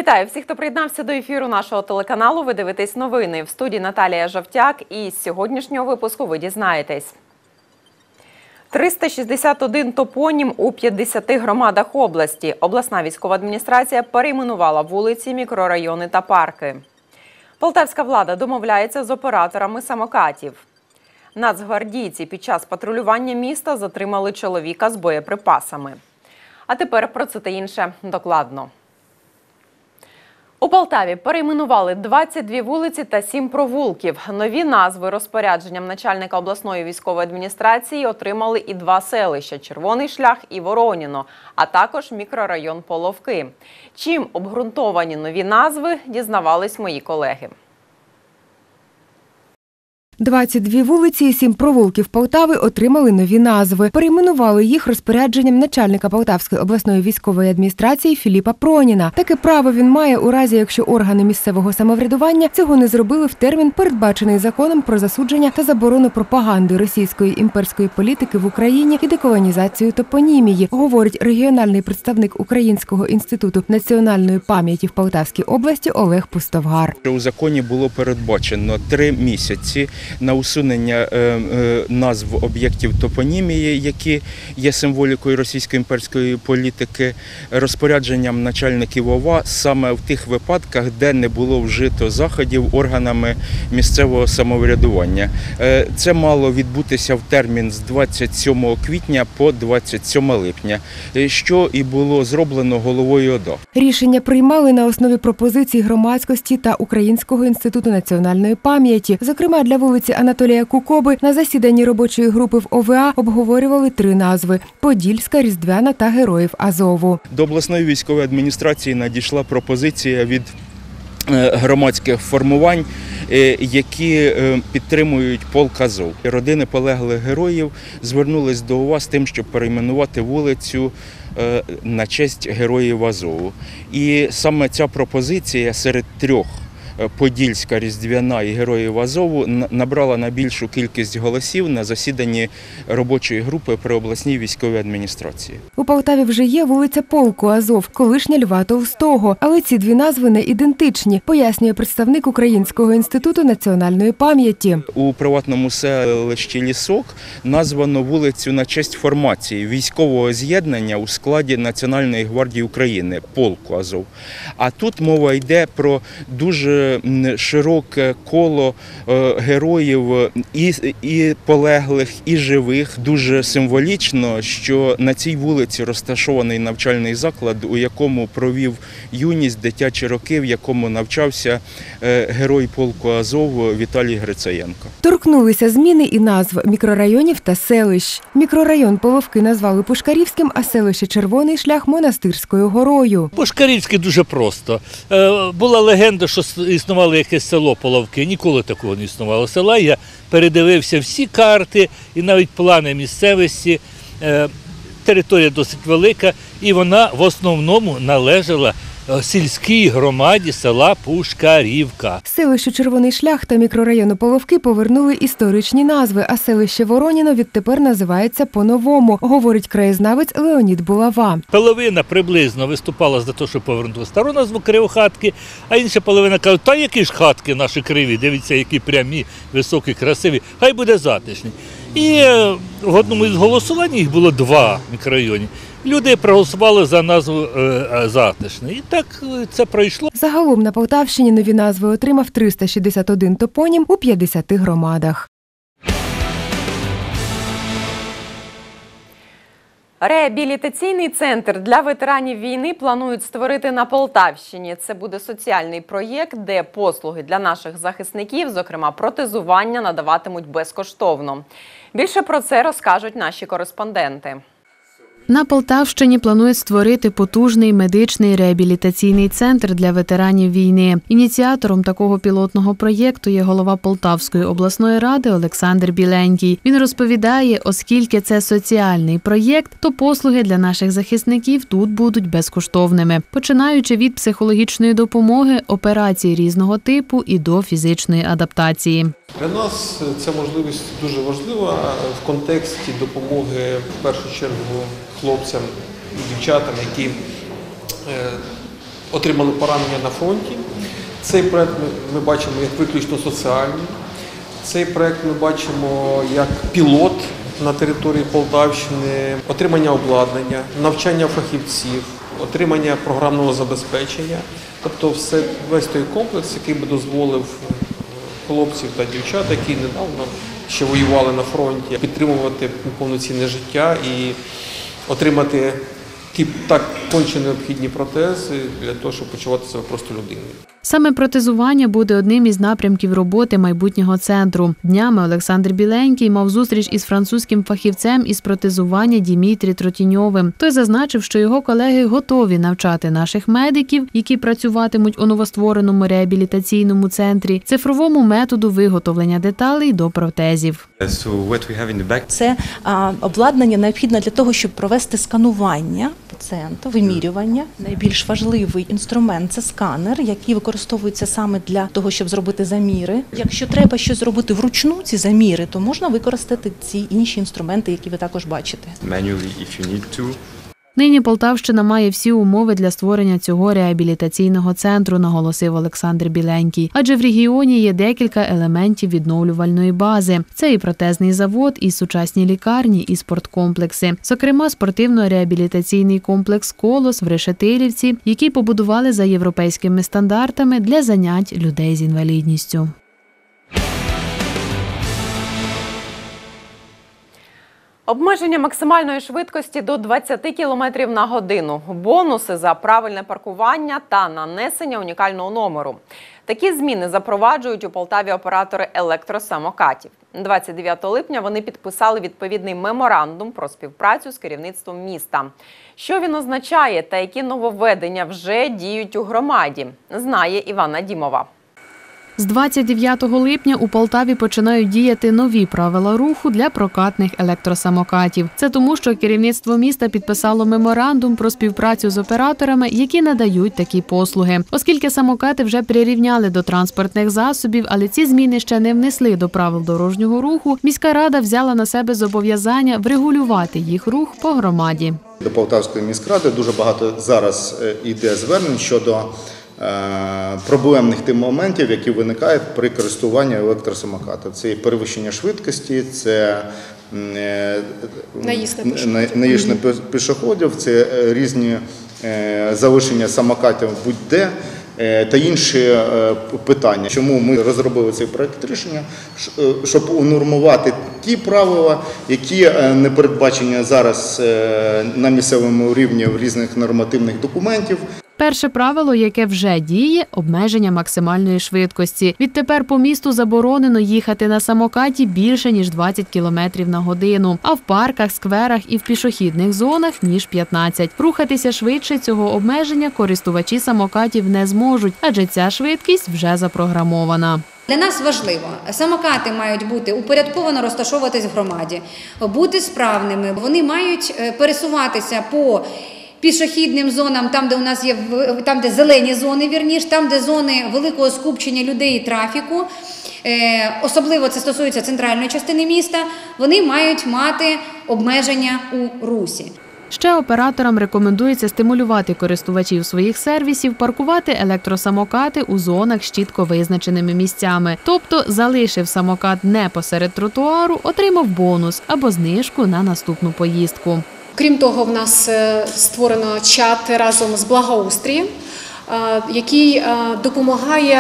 Вітаю всіх, хто приєднався до ефіру нашого телеканалу. Ви дивитесь новини. В студії Наталія Жовтяк. І з сьогоднішнього випуску ви дізнаєтесь. 361 топонім у 50 громадах області. Обласна військова адміністрація перейменувала вулиці, мікрорайони та парки. Полтавська влада домовляється з операторами самокатів. Нацгвардійці під час патрулювання міста затримали чоловіка з боєприпасами. А тепер про це та інше докладно. У Полтаві перейменували 22 вулиці та 7 провулків. Нові назви розпорядженням начальника обласної військової адміністрації отримали і 2 селища – Червоний Шлях і Вороніно, а також мікрорайон Половки. Чим обґрунтовані нові назви, дізнавались мої колеги. 22 вулиці і 7 провулків Полтави отримали нові назви. Перейменували їх розпорядженням начальника Полтавської обласної військової адміністрації Філіпа Проніна. Таке право він має у разі, якщо органи місцевого самоврядування цього не зробили в термін, передбачений законом про засудження та заборону пропаганди російської імперської політики в Україні і деколонізацію топонімії, говорить регіональний представник Українського інституту національної пам'яті в Полтавській області Олег Пустовгар. У законі було передбачено 3 місяці на усунення назв об'єктів топонімії, які є символікою російської імперської політики, розпорядженням начальників ОВА саме в тих випадках, де не було вжито заходів органами місцевого самоврядування. Це мало відбутися в термін з 27 квітня по 27 липня, що і було зроблено головою ОДА. Рішення приймали на основі пропозицій громадськості та Українського інституту національної пам'яті. Зокрема, для вулиці Анатолія Кукоби на засіданні робочої групи в ОВА обговорювали 3 назви – Подільська, Різдвяна та Героїв Азову. До обласної військової адміністрації надійшла пропозиція від громадських формувань, які підтримують полк Азов. Родини полеглих героїв звернулись до ОВА з тим, щоб перейменувати вулицю на честь Героїв Азову. І саме ця пропозиція серед 3 – Подільська, Різдвяна і Героїв Азову набрала найбільшу кількість голосів на засіданні робочої групи при обласній військовій адміністрації. У Полтаві вже є вулиця Полку Азов, колишня Льва Толстого. Але ці 2 назви не ідентичні, пояснює представник Українського інституту національної пам'яті. У приватному селищі Лісок названо вулицю на честь формації військового з'єднання у складі Національної гвардії України – Полку Азов. А тут мова йде про дуже широке коло героїв і полеглих, і живих. Дуже символічно, що на цій вулиці розташований навчальний заклад, у якому провів юність, дитячі роки, в якому навчався герой полку Азов Віталій Грицаєнко. Торкнулися зміни і назв мікрорайонів та селищ. Мікрорайон Половки назвали Пушкарівським, а селище Червоний Шлях – Монастирською горою. Пушкарівське дуже просто. Була легенда, що існувало якесь село Половки. Ніколи такого не існувало села. Я передивився всі карти і навіть плани місцевості. Територія досить велика і вона в основному належала сільській громаді села Пушкарівка. Селищу Червоний Шлях та мікрорайону Половки повернули історичні назви, а селище Вороніно відтепер називається по-новому, говорить краєзнавець Леонід Булава. Половина приблизно виступала за те, що повернули стару назву Кривохатки, а інша половина каже, та які ж хатки наші криві, дивіться, які прямі, високі, красиві, хай буде затишні. І в одному із голосувань їх було 2 мікрорайони. Люди проголосували за назву Затишний. І так це пройшло. Загалом на Полтавщині нові назви отримав 361 топонім у 50 громадах. Реабілітаційний центр для ветеранів війни планують створити на Полтавщині. Це буде соціальний проєкт, де послуги для наших захисників, зокрема протезування, надаватимуть безкоштовно. Більше про це розкажуть наші кореспонденти. На Полтавщині планують створити потужний медичний реабілітаційний центр для ветеранів війни. Ініціатором такого пілотного проєкту є голова Полтавської обласної ради Олександр Біленький. Він розповідає, оскільки це соціальний проєкт, то послуги для наших захисників тут будуть безкоштовними, починаючи від психологічної допомоги, операцій різного типу і до фізичної адаптації. Для нас ця можливість дуже важлива в контексті допомоги, в першу чергу, хлопцям і дівчатам, які отримали поранення на фронті. Цей проект ми бачимо як виключно соціальний. Цей проект ми бачимо як пілот на території Полтавщини, отримання обладнання, навчання фахівців, отримання програмного забезпечення. Тобто весь той комплекс, який би дозволив хлопців та дівчат, які недавно ще воювали на фронті, підтримувати повноцінне життя і отримати ті так конче необхідні протези для того, щоб почувати себе просто людиною. Саме протезування буде одним із напрямків роботи майбутнього центру. Днями Олександр Біленький мав зустріч із французьким фахівцем із протезування Дімітрі Тротіньовим. Той зазначив, що його колеги готові навчати наших медиків, які працюватимуть у новоствореному реабілітаційному центрі, цифровому методу виготовлення деталей до протезів. Це обладнання необхідне для того, щоб провести сканування пацієнта, вимірювання. Найбільш важливий інструмент – це сканер, який використовується саме для того, щоб зробити заміри. Якщо треба щось зробити вручну, ці заміри, то можна використати ці інші інструменти, які ви також бачите. Нині Полтавщина має всі умови для створення цього реабілітаційного центру, наголосив Олександр Біленький. Адже в регіоні є декілька елементів відновлювальної бази. Це і протезний завод, і сучасні лікарні, і спорткомплекси. Зокрема, спортивно-реабілітаційний комплекс «Колос» в Решетилівці, який побудували за європейськими стандартами для занять людей з інвалідністю. Обмеження максимальної швидкості до 20 км на годину, бонуси за правильне паркування та нанесення унікального номеру. Такі зміни запроваджують у Полтаві оператори електросамокатів. 29 липня вони підписали відповідний меморандум про співпрацю з керівництвом міста. Що він означає та які нововведення вже діють у громаді, знає Іванна Дімова. З 29 липня у Полтаві починають діяти нові правила руху для прокатних електросамокатів. Це тому, що керівництво міста підписало меморандум про співпрацю з операторами, які надають такі послуги. Оскільки самокати вже прирівняли до транспортних засобів, але ці зміни ще не внесли до правил дорожнього руху, міська рада взяла на себе зобов'язання врегулювати їх рух по громаді. До Полтавської міськради дуже багато зараз йде звернень щодо проблемних тих моментів, які виникають при користуванні електросамокатом. Це і перевищення швидкості, це наїзд на пішоходів, це різні залишення самокатів будь-де та інші питання. Чому ми розробили цей проект рішення? Щоб унормувати ті правила, які не передбачені зараз на місцевому рівні в різних нормативних документів. Перше правило, яке вже діє – обмеження максимальної швидкості. Відтепер по місту заборонено їхати на самокаті більше, ніж 20 км на годину, а в парках, скверах і в пішохідних зонах – ніж 15. Рухатися швидше цього обмеження користувачі самокатів не зможуть, адже ця швидкість вже запрограмована. Для нас важливо, самокати мають бути упорядковано розташовуватись в громаді, бути справними. Вони мають пересуватися по пішохідним зонам, там, де у нас є, там, де зелені зони, вірніше, там, де зони великого скупчення людей і трафіку, особливо це стосується центральної частини міста, вони мають мати обмеження у русі. Ще операторам рекомендується стимулювати користувачів своїх сервісів паркувати електросамокати у зонах з чітко визначеними місцями. Тобто, залишив самокат не посеред тротуару, отримав бонус або знижку на наступну поїздку. Крім того, в нас створено чат разом з благоустрієм, який допомагає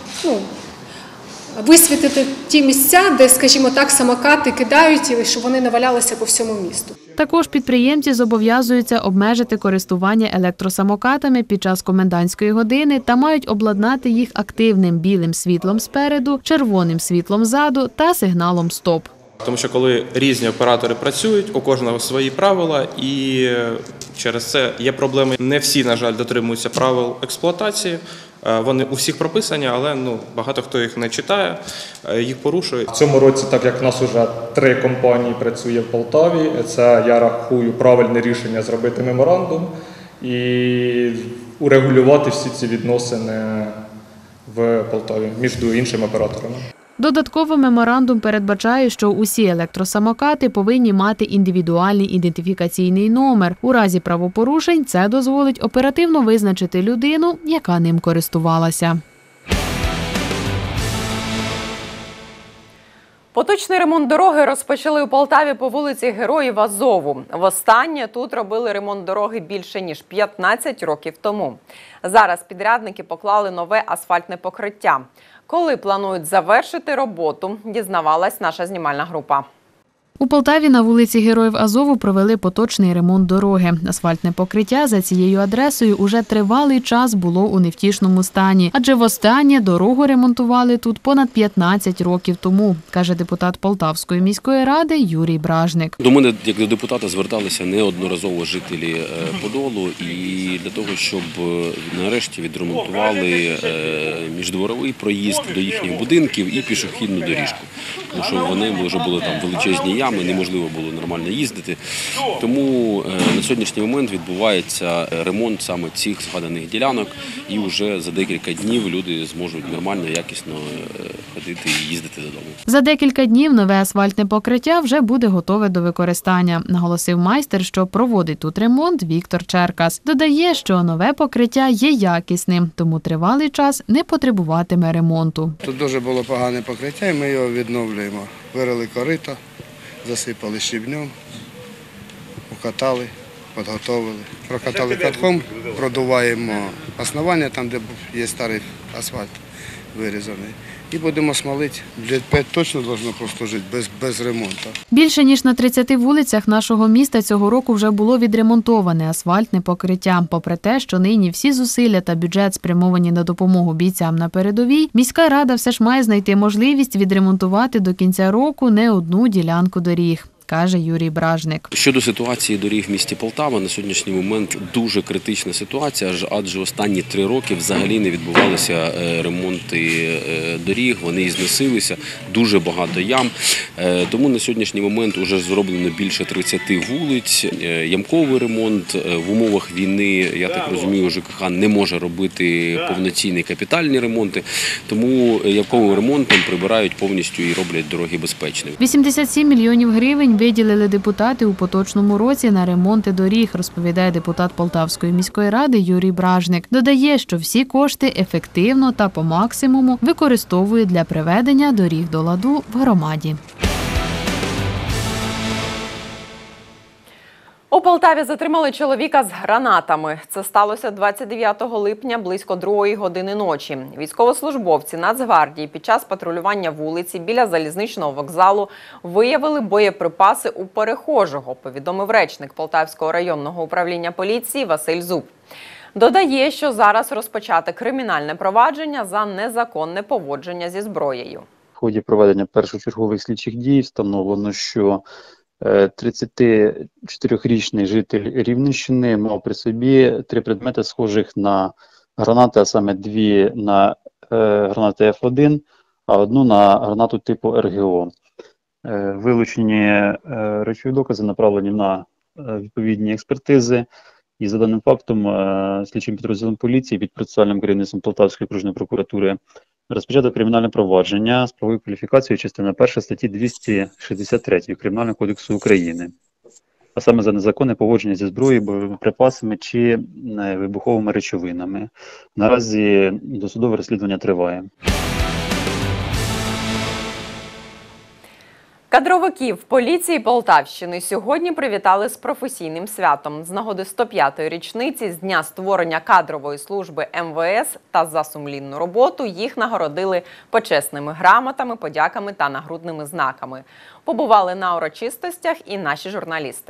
висвітити ті місця, де, скажімо так, самокати кидають, щоб вони не валялися по всьому місту. Також підприємці зобов'язуються обмежити користування електросамокатами під час комендантської години та мають обладнати їх активним білим світлом спереду, червоним світлом ззаду та сигналом «Стоп». Тому що коли різні оператори працюють, у кожного свої правила, і через це є проблеми. Не всі, на жаль, дотримуються правил експлуатації. Вони у всіх прописані, але багато хто їх не читає, їх порушує. В цьому році, так як в нас вже 3 компанії працює в Полтаві, це, я рахую, правильне рішення зробити меморандум і урегулювати всі ці відносини в Полтаві між іншими операторами. Додатково меморандум передбачає, що усі електросамокати повинні мати індивідуальний ідентифікаційний номер. У разі правопорушень це дозволить оперативно визначити людину, яка ним користувалася. Поточний ремонт дороги розпочали у Полтаві по вулиці Героїв Азову. Востаннє тут робили ремонт дороги більше ніж 15 років тому. Зараз підрядники поклали нове асфальтне покриття. Коли планують завершити роботу, дізнавалась наша знімальна група. У Полтаві на вулиці Героїв Азову провели поточний ремонт дороги. Асфальтне покриття за цією адресою уже тривалий час було у невтішному стані. Адже востаннє дорогу ремонтували тут понад 15 років тому, каже депутат Полтавської міської ради Юрій Бражник. До мене, як до депутата, зверталися неодноразово жителі Подолу, і для того, щоб нарешті відремонтували міждворовий проїзд до їхніх будинків і пішохідну доріжку. Тому що вони вже були там величезні ями, неможливо було нормально їздити. Тому на сьогоднішній момент відбувається ремонт саме цих згаданих ділянок, і вже за декілька днів люди зможуть нормально, якісно ходити і їздити додому. За декілька днів нове асфальтне покриття вже буде готове до використання, наголосив майстер, що проводить тут ремонт Віктор Черкас. Додає, що нове покриття є якісним, тому тривалий час не потребуватиме ремонту. Тут дуже було погане покриття, і ми його відновлюємо. Вирили корито, засипали щебнем, укатали, підготовили. Прокатали катком, продуваємо основання, там, де є старий асфальт вирізаний. І будемо смолити. Літ 5 точно повинно прослужити без ремонту. Більше ніж на 30 вулицях нашого міста цього року вже було відремонтоване асфальтне покриття. Попри те, що нині всі зусилля та бюджет спрямовані на допомогу бійцям на передовій, міська рада все ж має знайти можливість відремонтувати до кінця року не одну ділянку доріг, каже Юрій Бражник. Щодо ситуації доріг в місті Полтава, на сьогоднішній момент дуже критична ситуація, адже останні 3 роки взагалі не відбувалися ремонти доріг, вони зносилися, дуже багато ям. Тому на сьогоднішній момент вже зроблено більше 30 вулиць, ямковий ремонт. В умовах війни, я так розумію, ЖКХ не може робити повноцінні капітальні ремонти, тому ямковим ремонтом прибирають повністю і роблять дороги безпечними. 87 мільйонів гривень виділили депутати у поточному році на ремонти доріг, розповідає депутат Полтавської міської ради Юрій Бражник. Додає, що всі кошти ефективно та по максимуму використовують для приведення доріг до ладу в громаді. У Полтаві затримали чоловіка з гранатами. Це сталося 29 липня близько 2 години ночі. Військовослужбовці Нацгвардії під час патрулювання вулиці біля залізничного вокзалу виявили боєприпаси у перехожого, повідомив речник Полтавського районного управління поліції Василь Зуб. Додає, що зараз розпочате кримінальне провадження за незаконне поводження зі зброєю. В ході проведення першочергових слідчих дій встановлено, що 34-річний житель Рівненщини мав при собі 3 предмети, схожих на гранати, а саме 2 на гранати F1, а 1 на гранату типу РГО. Вилучені речові докази направлені на відповідні експертизи. І за даним фактом слідчим підрозділом поліції під процесуальним керівництвом Полтавської окружної прокуратури розпочато кримінальне провадження з правовою кваліфікацією частина 1 статті 263 Кримінального кодексу України, а саме за незаконне поводження зі зброєю, боєприпасами чи вибуховими речовинами. Наразі досудове розслідування триває. Кадровиків поліції Полтавщини сьогодні привітали з професійним святом. З нагоди 105-ї річниці з дня створення кадрової служби МВС та за сумлінну роботу їх нагородили почесними грамотами, подяками та нагрудними знаками. Побували на урочистостях і наші журналісти.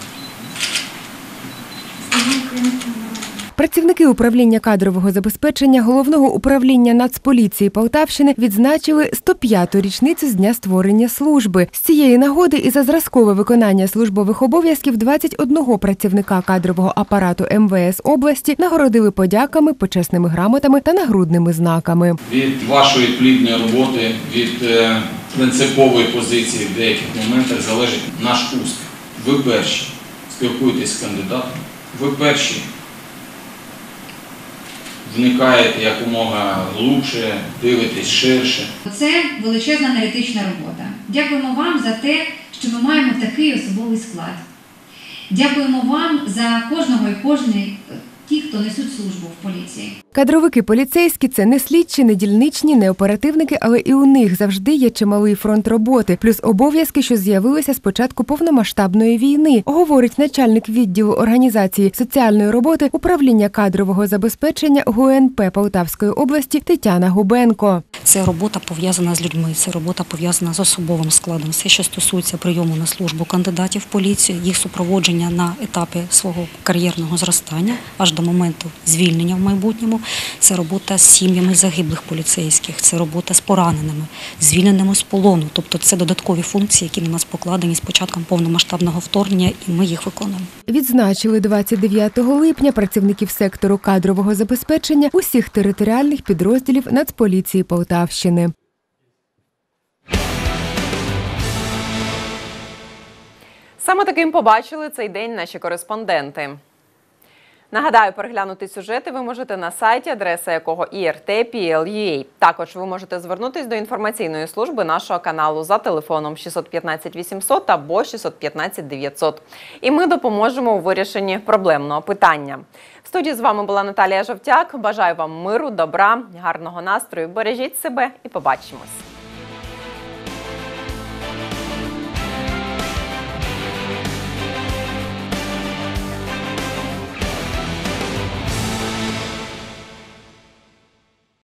Працівники управління кадрового забезпечення Головного управління Нацполіції Полтавщини відзначили 105-ту річницю з дня створення служби. З цієї нагоди і за зразкове виконання службових обов'язків 21 працівника кадрового апарату МВС області нагородили подяками, почесними грамотами та нагрудними знаками. Від вашої плідної роботи, від принципової позиції в деяких моментах залежить наш успіх. Ви перші спілкуєтесь з кандидатом, ви перші вникаєте якомога глибше, дивитесь ширше. Це величезна аналітична робота. Дякуємо вам за те, що ми маємо такий особовий склад. Дякуємо вам за кожного і кожної, ті, хто несуть службу в поліції. Кадровики поліцейські – це не слідчі, не дільничні, не оперативники, але і у них завжди є чималий фронт роботи, плюс обов'язки, що з'явилися з початку повномасштабної війни, говорить начальник відділу організації соціальної роботи управління кадрового забезпечення ГУНП Полтавської області Тетяна Губенко. Це робота пов'язана з людьми, це робота пов'язана з особовим складом. Все, що стосується прийому на службу кандидатів в поліцію, їх супроводження на етапі свого кар'єрного зростання, аж до моменту звільнення в майбутньому. Це робота з сім'ями загиблих поліцейських, це робота з пораненими, звільненими з полону. Тобто це додаткові функції, які на нас покладені з початком повномасштабного вторгнення, і ми їх виконуємо. Відзначили 29 липня працівників сектору кадрового забезпечення усіх територіальних підрозділів Нацполіції Полтавщини. Саме таким побачили цей день наші кореспонденти. Нагадаю, переглянути сюжети ви можете на сайті, адреса якого IRT.PL.UA. Також ви можете звернутися до інформаційної служби нашого каналу за телефоном 615 800 або 615 900. І ми допоможемо у вирішенні проблемного питання. В студії з вами була Наталія Жовтяк. Бажаю вам миру, добра, гарного настрою. Бережіть себе і побачимось.